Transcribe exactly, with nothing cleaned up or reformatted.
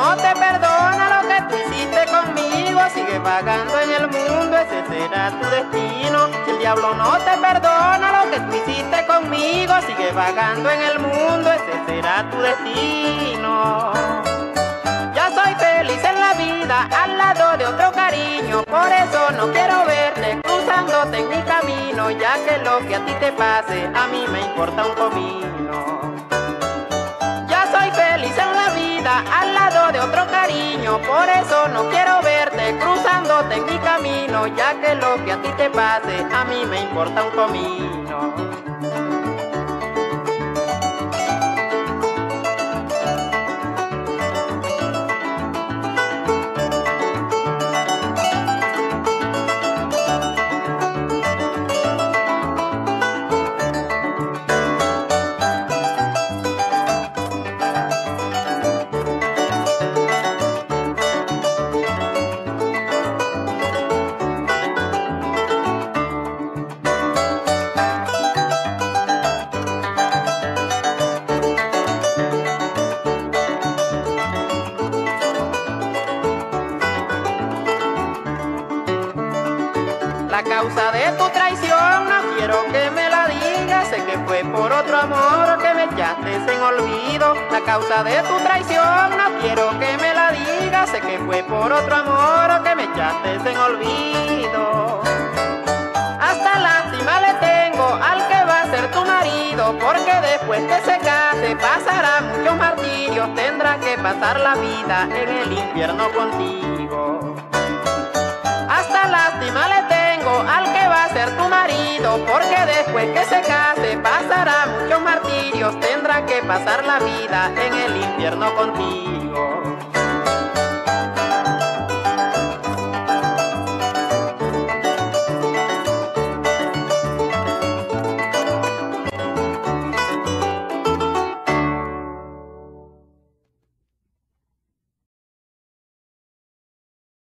no te perdona lo que tú hiciste conmigo, sigue vagando en el mundo, ese será tu destino. Si el diablo no te perdona lo que tú hiciste conmigo, sigue vagando en el mundo, ese será tu destino. Ya soy feliz en la vida al lado de otro cariño, por eso no quiero verte cruzándote en mi camino, ya que lo que a ti te pase a mí me importa un comino. Ya soy feliz en la vida al lado de otro cariño, por eso no quiero verte cruzándote en mi camino, ya que lo que a ti te pase a mí me importa un comino. La causa de tu traición no quiero que me la digas, sé que fue por otro amor que me echaste en olvido. La causa de tu traición no quiero que me la digas, sé que fue por otro amor que me echaste en olvido. Hasta lástima le tengo al que va a ser tu marido, porque después que se case pasará muchos martirios, tendrá que pasar la vida en el infierno contigo. Hasta lástima le tengo al que va a ser tu marido, porque después que se case pasará muchos martirios, tendrá que pasar la vida en el infierno contigo.